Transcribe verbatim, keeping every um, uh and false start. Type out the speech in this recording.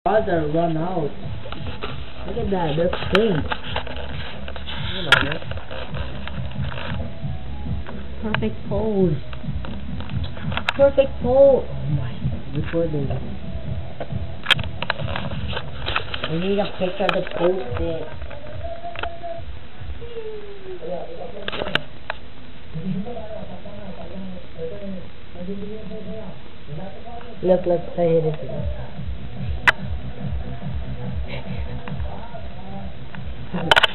Father run out. Look at that, that's pink. You know it. Perfect pose. Perfect pose. Oh my, before they... We need a picture to post it. Look, look, I hit it.